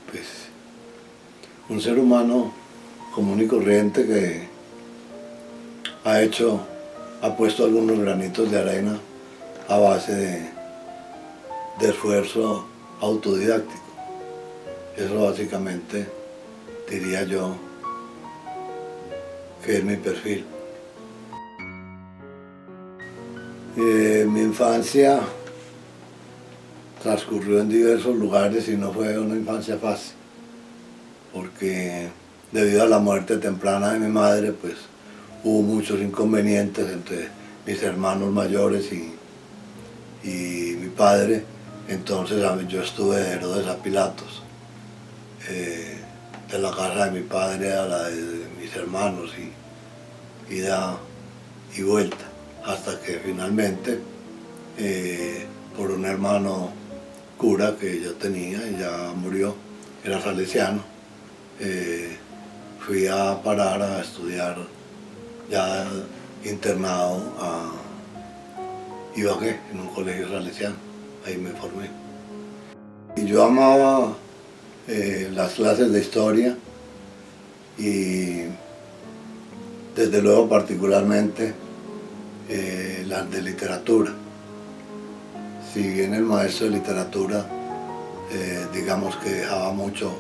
pues, un ser humano común y corriente que ha puesto algunos granitos de arena a base de esfuerzo autodidáctico. Eso básicamente diría yo que es mi perfil. Mi infancia transcurrió en diversos lugares y no fue una infancia fácil, porque debido a la muerte temprana de mi madre, pues hubo muchos inconvenientes entre mis hermanos mayores y mi padre. Entonces yo estuve de Herodes a Pilatos, de la casa de mi padre a la de mis hermanos, y ida y vuelta, hasta que finalmente, por un hermano cura que yo tenía, y ya murió, era salesiano, fui a parar a estudiar, ya internado, a Ibagué, en un colegio salesiano. Ahí me formé. Y yo amaba las clases de historia y desde luego particularmente las de literatura. Si bien el maestro de literatura digamos que dejaba mucho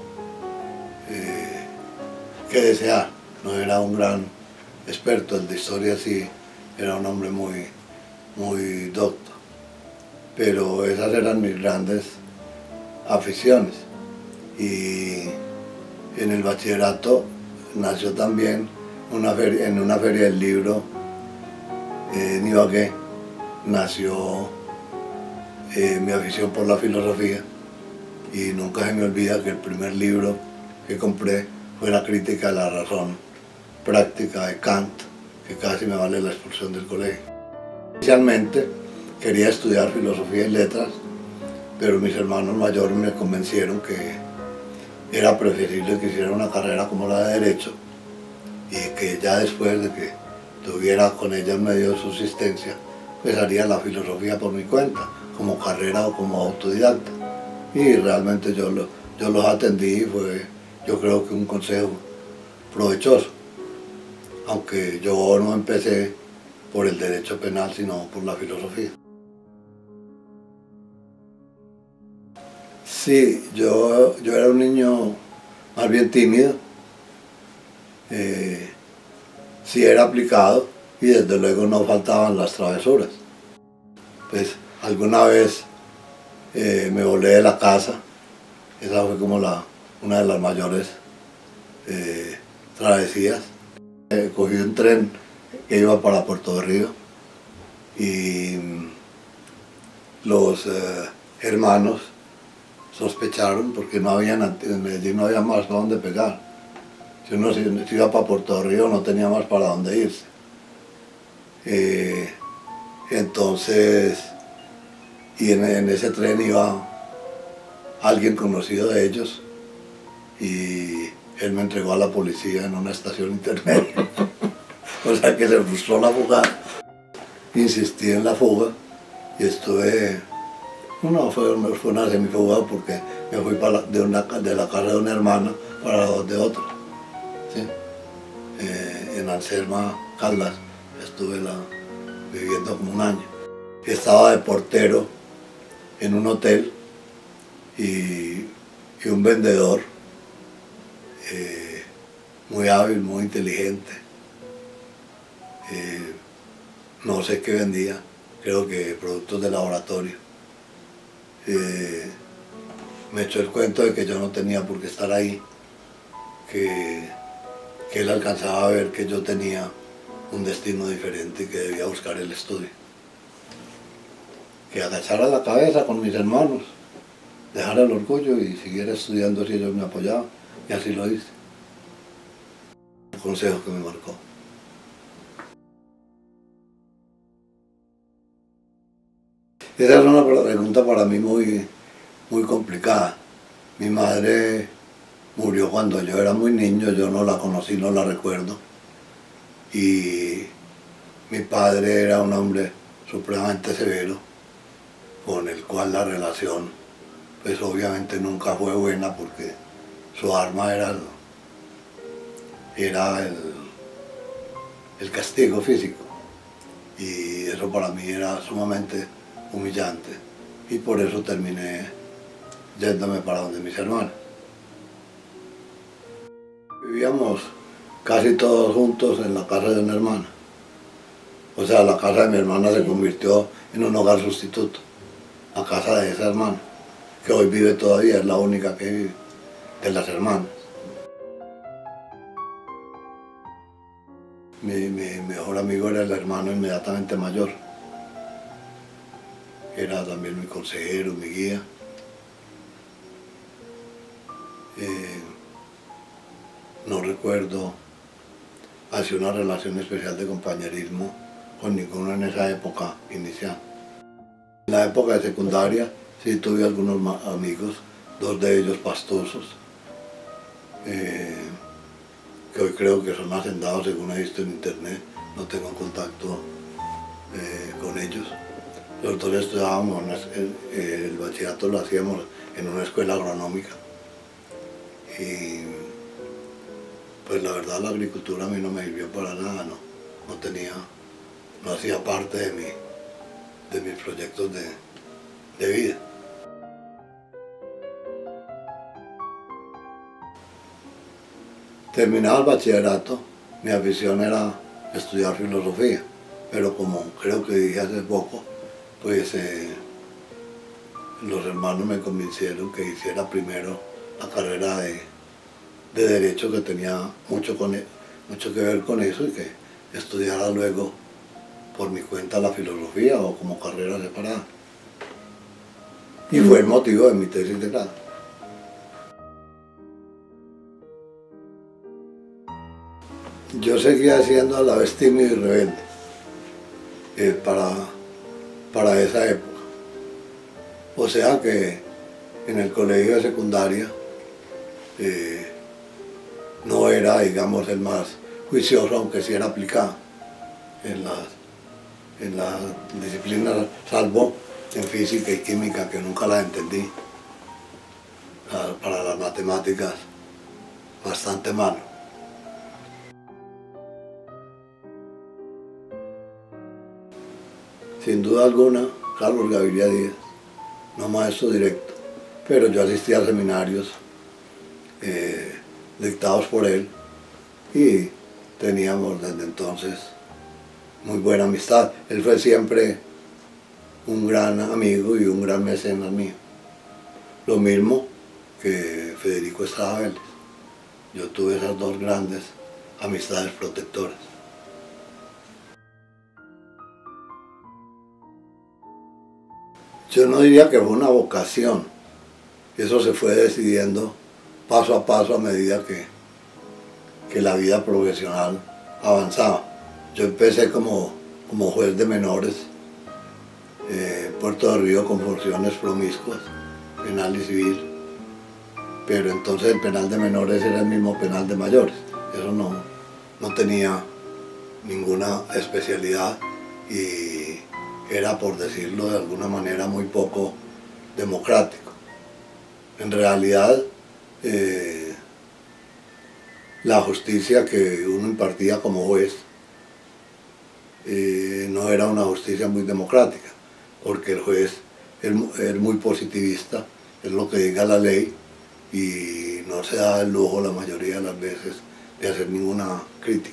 que desear, no era un gran experto, el de historia sí era un hombre muy docto, pero esas eran mis grandes aficiones. Y en el bachillerato nació también en una feria del libro en Ibagué, nació mi afición por la filosofía, y nunca se me olvida que el primer libro que compré fue La crítica de la razón práctica de Kant, que casi me vale la expulsión del colegio. Inicialmente quería estudiar filosofía y letras, pero mis hermanos mayores me convencieron que era preferible que hiciera una carrera como la de Derecho, y que ya después de que tuviera con ella un medio de subsistencia, pues haría la filosofía por mi cuenta, como carrera o como autodidacta. Y realmente yo los atendí y fue, yo creo que un consejo provechoso, aunque yo no empecé por el derecho penal, sino por la filosofía. Sí, yo era un niño más bien tímido, sí era aplicado, y desde luego no faltaban las travesuras. Pues alguna vez me volé de la casa, esa fue como una de las mayores travesías. Cogí un tren que iba para Puerto de Río, y los hermanos sospecharon porque en Medellín no había más para dónde pegar. Si uno se iba para Puerto de Río no tenía más para dónde irse. Entonces, y en ese tren iba alguien conocido de ellos, y él me entregó a la policía en una estación intermedia. O sea que se frustró la fuga. Insistí en la fuga y estuve, no fue una semifuga, porque me fui de la casa de una hermana para la de otra. ¿Sí? En Anselma, Caldas, estuve viviendo como un año. Estaba de portero en un hotel, y un vendedor muy hábil, muy inteligente, no sé qué vendía, creo que productos de laboratorio, me echó el cuento de que yo no tenía por qué estar ahí, que él alcanzaba a ver que yo tenía un destino diferente y que debía buscar el estudio. Que agachara la cabeza con mis hermanos, dejara el orgullo y siguiera estudiando si ellos me apoyaban, y así lo hice. Un consejo que me marcó. Esa es una pregunta para mí muy complicada. Mi madre murió cuando yo era muy niño, yo no la conocí, no la recuerdo. Y mi padre era un hombre supremamente severo, con el cual la relación pues obviamente nunca fue buena, porque su arma era el castigo físico, y eso para mí era sumamente humillante, y por eso terminé yéndome para donde mis hermanos. Vivíamos casi todos juntos en la casa de una hermana. O sea, la casa de mi hermana se convirtió en un hogar sustituto. La casa de esa hermana, que hoy vive todavía, es la única que vive, de las hermanas. Mi mejor amigo era el hermano inmediatamente mayor. Era también mi consejero, mi guía. No recuerdo hacia una relación especial de compañerismo con ninguno en esa época inicial. En la época de secundaria sí tuve algunos amigos, dos de ellos pastosos, que hoy creo que son hacendados según he visto en internet, no tengo contacto con ellos. Nosotros estudiábamos, el bachillerato lo hacíamos en una escuela agronómica, y pues la verdad la agricultura a mí no me sirvió para nada, no hacía parte de mis proyectos de vida. Terminado el bachillerato, mi afición era estudiar filosofía, pero como creo que dije hace poco, pues los hermanos me convencieron que hiciera primero la carrera de Derecho, que tenía mucho que ver con eso, y que estudiara luego por mi cuenta la filosofía o como carrera separada. Y fue el motivo de mi tesis de grado. Yo seguía siendo a la vez tímido y rebelde para esa época. O sea que en el colegio de secundaria no era, digamos, el más juicioso, aunque sí era aplicado en las disciplinas, salvo en física y química, que nunca las entendí. Para las matemáticas, bastante malo. Sin duda alguna, Carlos Gaviria Díaz, no maestro directo, pero yo asistía a seminarios dictados por él, y teníamos desde entonces muy buena amistad. Él fue siempre un gran amigo y un gran mecenas mío. Lo mismo que Federico Estrada Vélez. Yo tuve esas dos grandes amistades protectoras. Yo no diría que fue una vocación, eso se fue decidiendo paso a paso a medida que la vida profesional avanzaba. Yo empecé como juez de menores en Puerto de Río con funciones promiscuas, penal y civil, pero entonces el penal de menores era el mismo penal de mayores, eso no tenía ninguna especialidad y era, por decirlo de alguna manera, muy poco democrático. En realidad, la justicia que uno impartía como juez no era una justicia muy democrática, porque el juez es muy positivista, es lo que diga la ley, y no se da el lujo la mayoría de las veces de hacer ninguna crítica.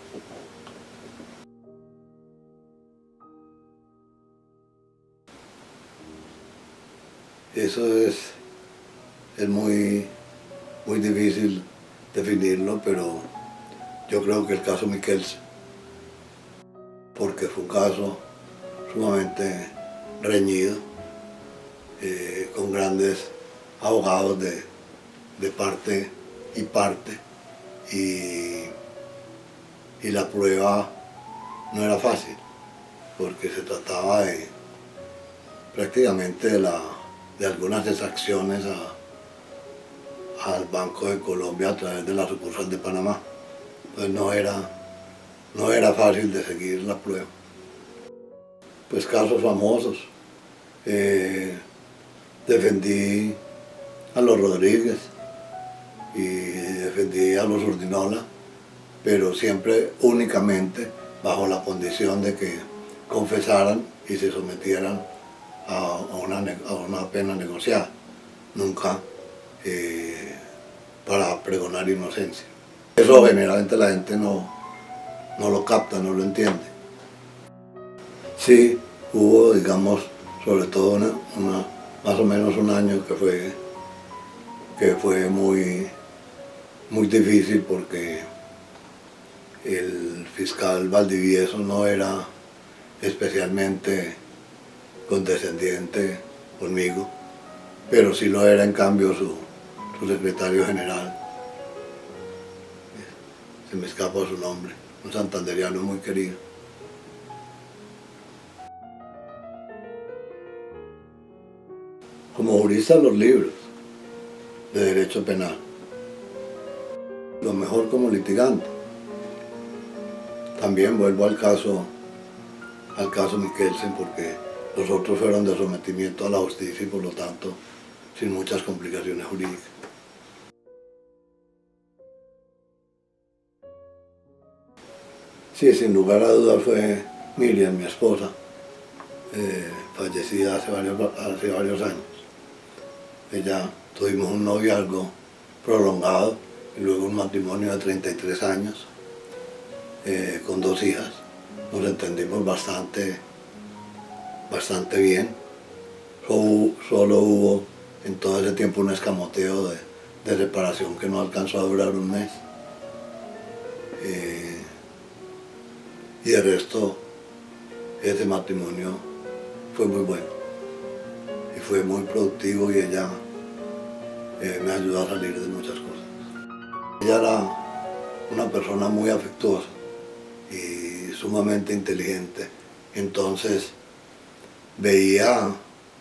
Eso es muy difícil definirlo, pero yo creo que el caso Miquelsen, porque fue un caso sumamente reñido, con grandes abogados de parte y parte, y la prueba no era fácil, porque se trataba prácticamente de algunas exacciones al Banco de Colombia a través de la sucursal de Panamá. Pues no era fácil de seguir la prueba. Pues casos famosos. Defendí a los Rodríguez, y defendía a los Urdinola, pero siempre únicamente bajo la condición de que confesaran y se sometieran a una pena negociada, nunca para pregonar inocencia. Eso generalmente la gente no lo capta, no lo entiende. Sí, hubo, digamos, sobre todo más o menos un año que fue muy difícil porque el fiscal Valdivieso no era especialmente condescendiente conmigo, pero sí lo era en cambio su secretario general. Se me escapa su nombre, un santanderiano muy querido. Como jurista, los libros de derecho penal. Lo mejor como litigante. También vuelvo al caso Michelsen, porque los otros fueron de sometimiento a la justicia y por lo tanto sin muchas complicaciones jurídicas. Sí, sin lugar a dudas fue Miriam, mi esposa, fallecida hace varios años. Ella tuvimos un noviazgo prolongado y luego un matrimonio de 33 años con 2 hijas. Nos entendimos bastante bien. Solo hubo en todo ese tiempo un escamoteo de separación que no alcanzó a durar un mes. Y el resto, ese matrimonio fue muy bueno y fue muy productivo y ella me ayudó a salir de muchas cosas. Ella era una persona muy afectuosa y sumamente inteligente, entonces veía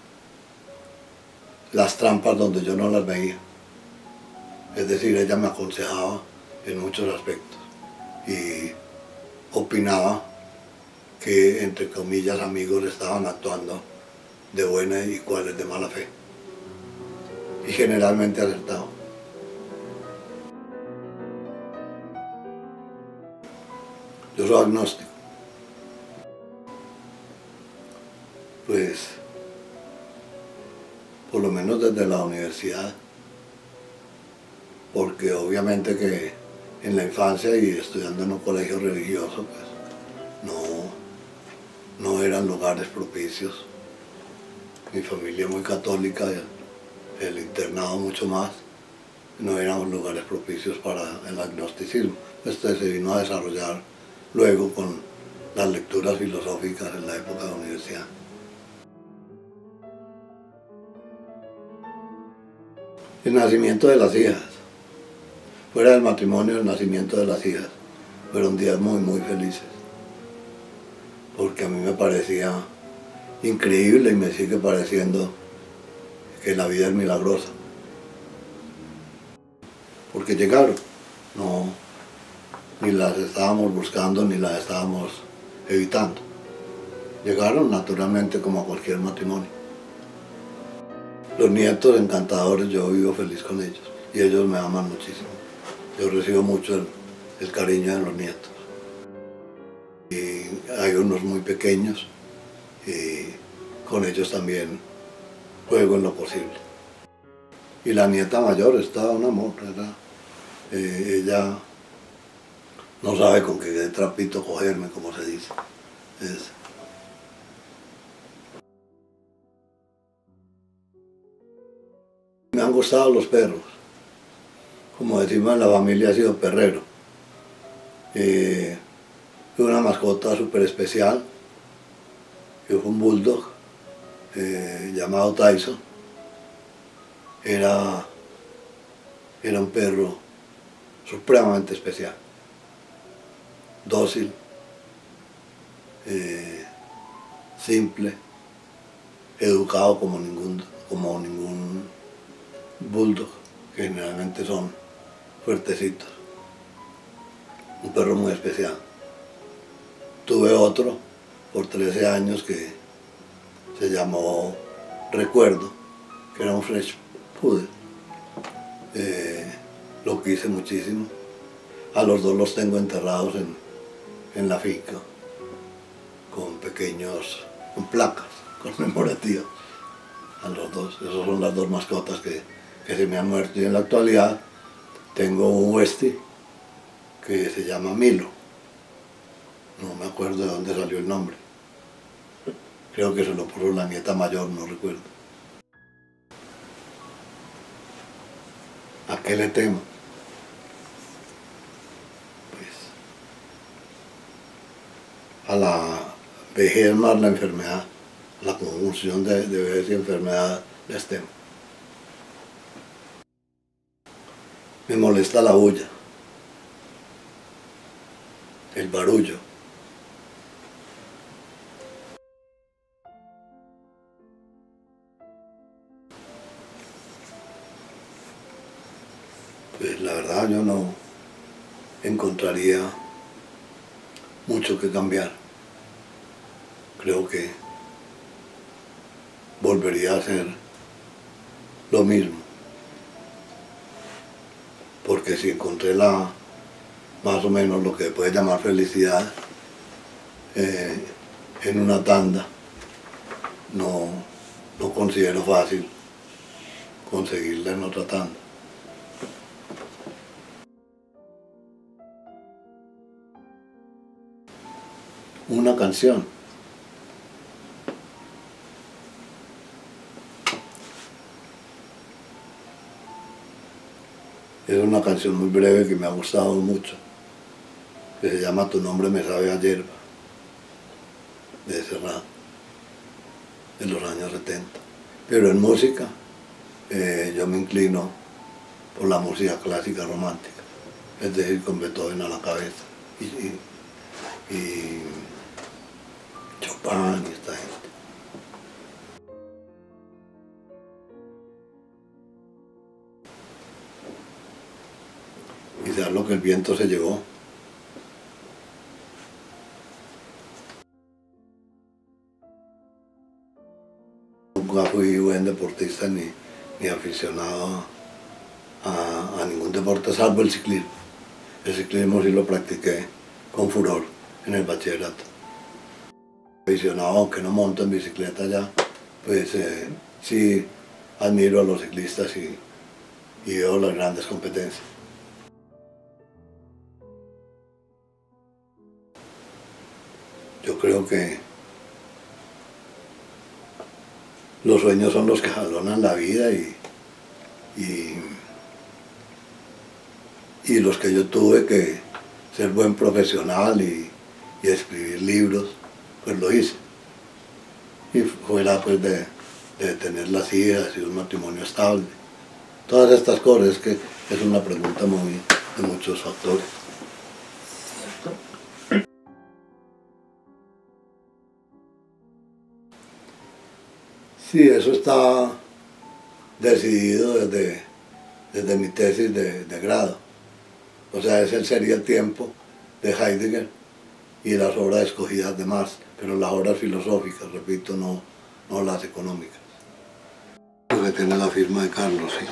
las trampas donde yo no las veía. Es decir, ella me aconsejaba en muchos aspectos y opinaba que, entre comillas, amigos estaban actuando de buena y cuáles de mala fe. Y generalmente acertaba. Yo soy agnóstico. Pues, por lo menos desde la universidad, porque obviamente que en la infancia y estudiando en un colegio religioso, pues no eran lugares propicios. Mi familia muy católica, el internado mucho más, no eran lugares propicios para el agnosticismo. Este se vino a desarrollar luego con las lecturas filosóficas en la época de la universidad. El nacimiento de las hijas. Fuera del matrimonio, el nacimiento de las hijas. Fueron días muy felices. Porque a mí me parecía increíble y me sigue pareciendo que la vida es milagrosa. Porque llegaron. Ni las estábamos buscando ni las estábamos evitando. Llegaron naturalmente como a cualquier matrimonio. Los nietos encantadores, yo vivo feliz con ellos y ellos me aman muchísimo. Yo recibo mucho el cariño de los nietos. Y hay unos muy pequeños y con ellos también juego en lo posible. Y la nieta mayor está un amor, ¿verdad? Ella no sabe con qué trapito cogerme, como se dice. Me han gustado los perros. Como decimos en la familia, ha sido perrero. Fue una mascota súper especial, que fue un bulldog llamado Tyson. Era un perro supremamente especial, dócil, simple, educado como ningún bulldog, que generalmente son fuertecitos. Un perro muy especial. Tuve otro por 13 años que se llamó Recuerdo, que era un French Poodle. lo quise muchísimo. A los dos los tengo enterrados en la finca, con placas conmemorativas. A los dos, esas son las dos mascotas que se me han muerto. Y en la actualidad tengo un Westie que se llama Milo. No me acuerdo de dónde salió el nombre. Creo que se lo puso la nieta mayor, no recuerdo. ¿A qué le temo? Pues a la vejez más la enfermedad, la conjunción de vejez y enfermedad les temo. Me molesta la bulla, el barullo. Pues la verdad yo no encontraría mucho que cambiar. Creo que volvería a hacer lo mismo. Porque si encontré más o menos lo que se puede llamar felicidad en una tanda, no considero fácil conseguirla en otra tanda. Una canción. Es una canción muy breve que me ha gustado mucho, que se llama Tu nombre me sabe a hierba, de Serrat, de los años 70. Pero en música yo me inclino por la música clásica romántica, es decir, con Beethoven a la cabeza, y Chopin y esta gente. Quizás lo que el viento se llevó. Nunca fui buen deportista ni aficionado a ningún deporte salvo el ciclismo. El ciclismo sí lo practiqué con furor en el bachillerato. Aficionado, aunque no monto en bicicleta ya, pues sí admiro a los ciclistas y veo las grandes competencias. Yo creo que los sueños son los que jalonan la vida y los que yo tuve que ser buen profesional y escribir libros, pues lo hice. Y fuera pues de tener las hijas y un matrimonio estable. Todas estas cosas, que es una pregunta de muchos factores. Sí, eso está decidido desde mi tesis de grado. O sea, ese sería el tiempo de Heidegger y las obras escogidas de Marx, pero las obras filosóficas, repito, no las económicas. Lo que tiene la firma de Carlos, sí.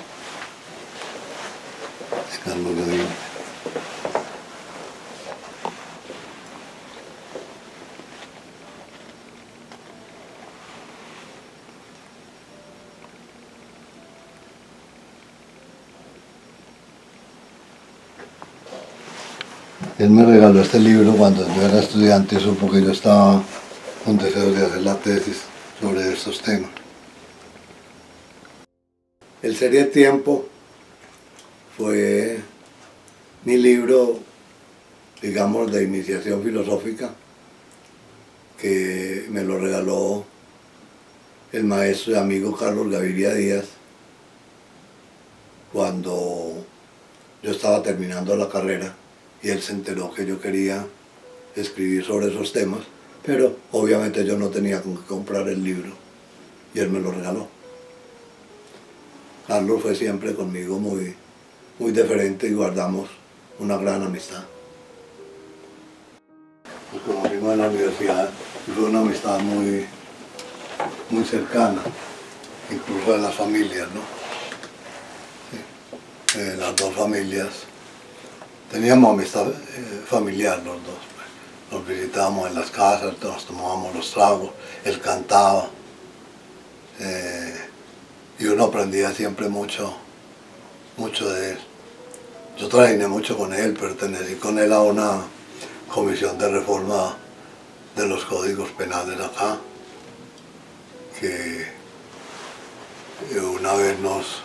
De Carlos Godín. Él me regaló este libro cuando yo era estudiante y supo que yo estaba con deseos de hacer la tesis sobre estos temas. El Serie Tiempo fue mi libro, digamos, de iniciación filosófica, que me lo regaló el maestro y amigo Carlos Gaviria Díaz cuando yo estaba terminando la carrera. Y él se enteró que yo quería escribir sobre esos temas, pero obviamente yo no tenía con qué comprar el libro y él me lo regaló. Carlos fue siempre conmigo muy deferente y guardamos una gran amistad. Nos conocimos en la universidad y fue una amistad muy cercana, incluso de las familias, ¿no? Sí. las dos familias. Teníamos amistad familiar los dos. Nos visitábamos en las casas, nos tomábamos los tragos, él cantaba. Y uno aprendía siempre mucho de él. Yo trabajé mucho con él, pertenecí con él a una comisión de reforma de los códigos penales acá, que una vez nos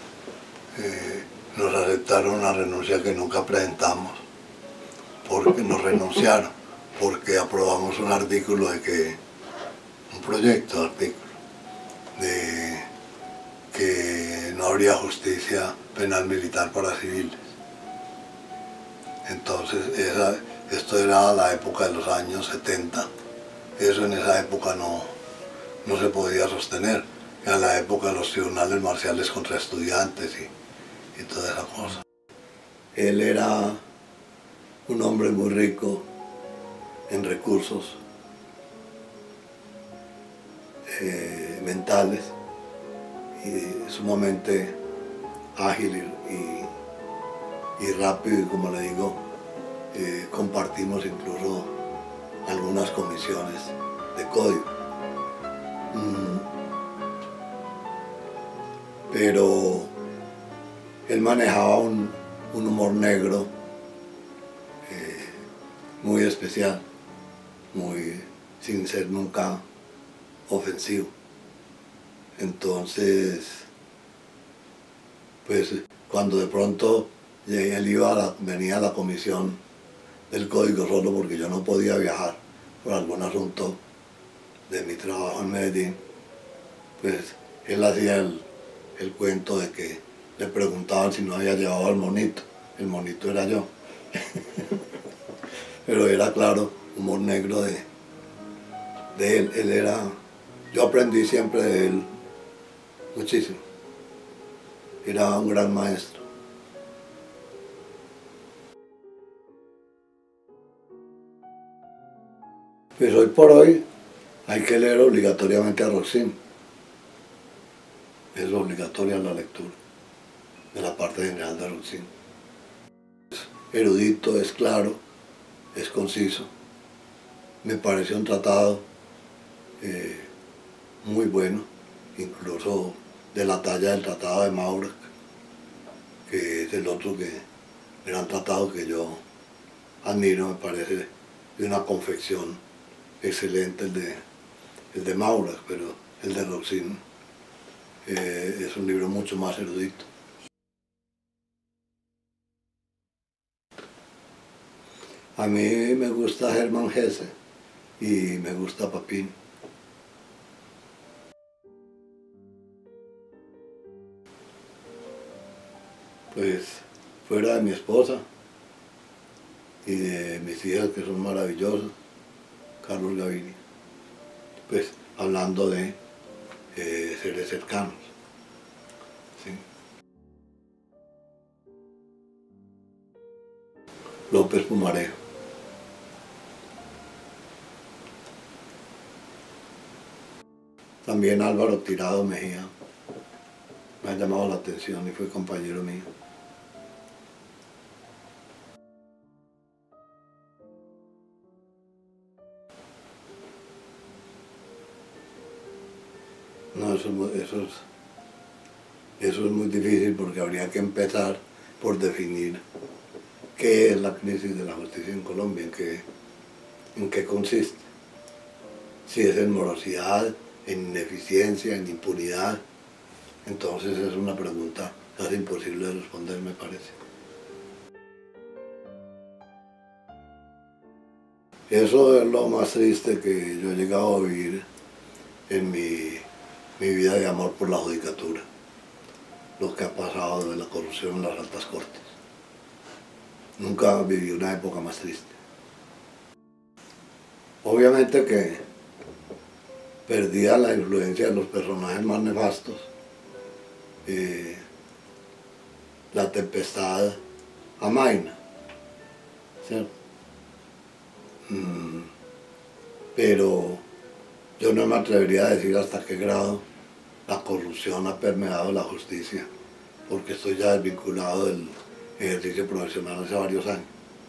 aceptaron una renuncia que nunca presentamos, porque nos renunciaron, porque aprobamos un artículo un proyecto de artículo, de que no habría justicia penal militar para civiles. Entonces, esto era la época de los años 70, eso en esa época no se podía sostener, era la época de los tribunales marciales contra estudiantes y toda esa cosa. Él era un hombre muy rico en recursos mentales y sumamente ágil y rápido, y como le digo, compartimos incluso algunas comisiones de código. Pero él manejaba un humor negro muy especial, sin ser nunca ofensivo. Entonces, pues cuando de pronto él venía a la comisión del código solo porque yo no podía viajar por algún asunto de mi trabajo en Medellín, pues él hacía el cuento de que le preguntaban si no había llevado al monito. El monito era yo. Pero era, claro, humor negro de él. Yo aprendí siempre de él muchísimo. Era un gran maestro. Pues hoy por hoy hay que leer obligatoriamente a Roxin. Es obligatoria la lectura de la parte general de Roxin. Es erudito, es claro, es conciso. Me pareció un tratado muy bueno, incluso de la talla del Tratado de Maurach, que es el otro gran tratado que yo admiro, me parece de una confección excelente el de Maurach, pero el de Roxin es un libro mucho más erudito. A mí me gusta Hermann Hesse y me gusta Papin. Pues fuera de mi esposa y de mis hijas, que son maravillosas, Carlos Gaviria, pues hablando de seres cercanos. ¿Sí? López Pumarejo. También Álvaro Tirado Mejía me ha llamado la atención y fue compañero mío. No, eso es muy difícil porque habría que empezar por definir qué es la crisis de la justicia en Colombia, en qué consiste. Si es en morosidad, en ineficiencia, en impunidad. Entonces es una pregunta casi imposible de responder, me parece. Eso es lo más triste que yo he llegado a vivir en mi vida de amor por la judicatura, lo que ha pasado de la corrupción en las altas cortes. Nunca viví una época más triste. Obviamente que perdía la influencia de los personajes más nefastos. La tempestad amaina, ¿cierto? Pero yo no me atrevería a decir hasta qué grado la corrupción ha permeado la justicia porque estoy ya desvinculado del ejercicio profesional hace varios años.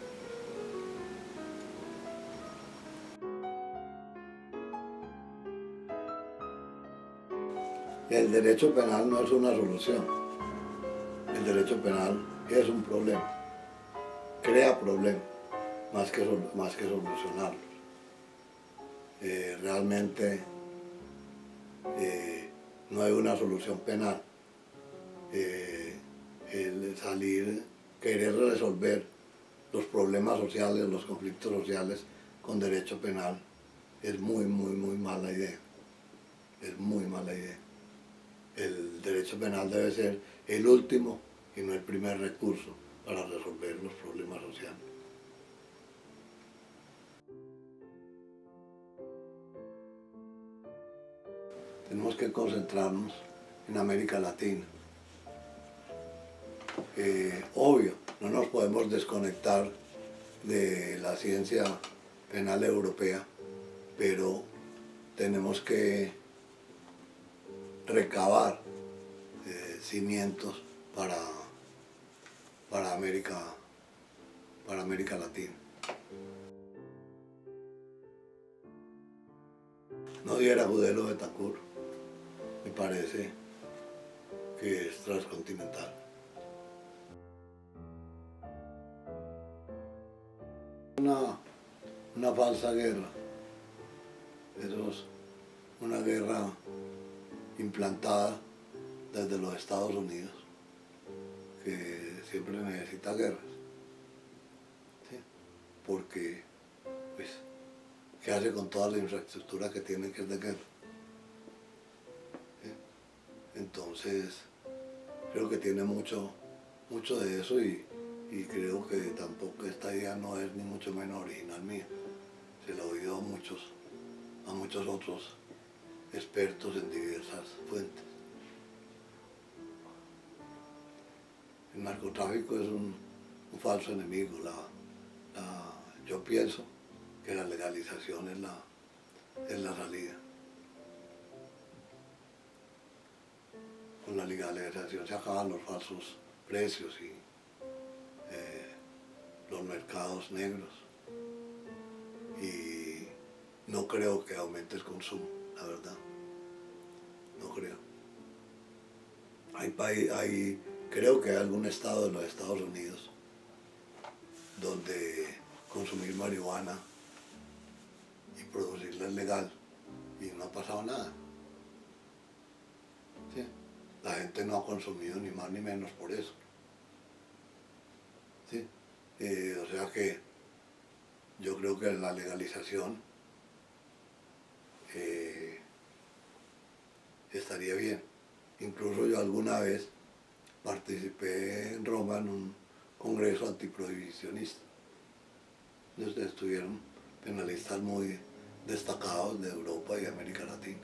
El derecho penal no es una solución. El derecho penal es un problema, crea problemas, más que solucionarlos. Realmente no hay una solución penal. El querer resolver los problemas sociales, los conflictos sociales con derecho penal es muy mala idea. Es muy mala idea. El derecho penal debe ser el último y no el primer recurso para resolver los problemas sociales. Tenemos que concentrarnos en América Latina. Obvio, no nos podemos desconectar de la ciencia penal europea, pero tenemos que recabar cimientos para América Latina. No diera Agudelo Betancourt, me parece que es transcontinental. Una falsa guerra, eso es una guerra implantada desde los Estados Unidos, que siempre necesita guerras, ¿sí? Porque, pues, ¿qué hace con toda la infraestructura que tiene que es de guerra? ¿Sí? Entonces, creo que tiene mucho de eso y creo que tampoco esta idea no es ni mucho menos original mía. Se la he oído a muchos otros expertos en diversas fuentes. El narcotráfico es un falso enemigo. Yo pienso que la legalización es la salida. Con la legalización se acaban los falsos precios y los mercados negros. Y no creo que aumente el consumo, la verdad. No creo. Creo que hay algún estado de los Estados Unidos donde consumir marihuana y producirla es legal y no ha pasado nada. ¿Sí? La gente no ha consumido ni más ni menos por eso. ¿Sí? O sea que yo creo que la legalización estaría bien. Incluso yo alguna vez participé en Roma en un congreso antiprohibicionista. Donde estuvieron penalistas muy destacados de Europa y América Latina.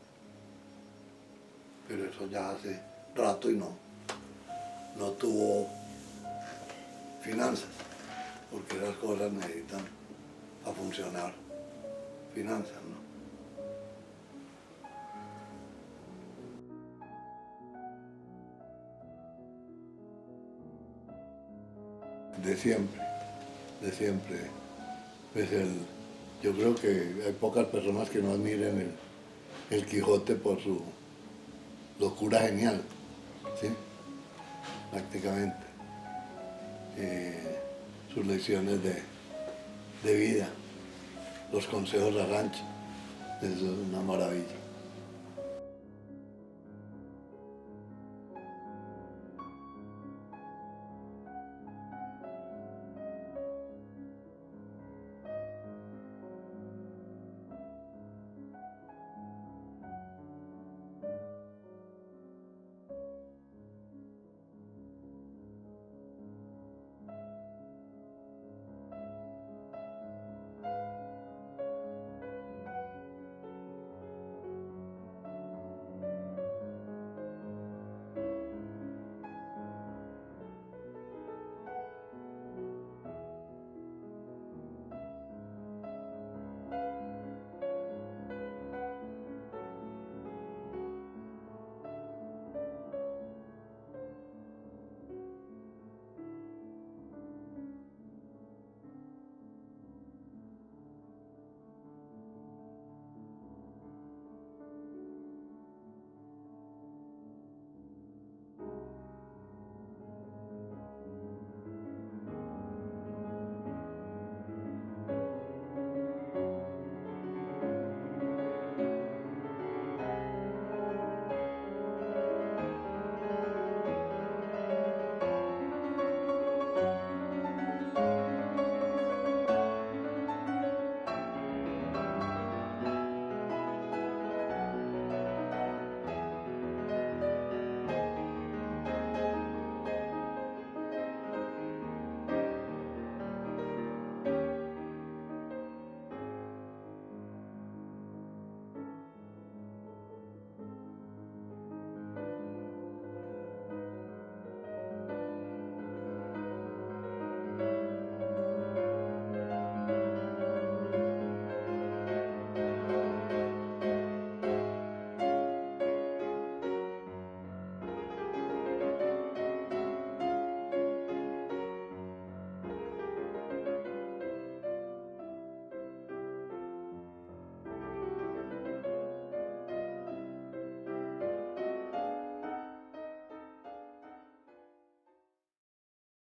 Pero eso ya hace rato y no tuvo finanzas, porque esas cosas necesitan para funcionar finanzas, ¿no? De siempre. Pues yo creo que hay pocas personas que no admiren el Quijote por su locura genial, ¿sí? Prácticamente. Sus lecciones de vida, los consejos a Rancho, eso es una maravilla.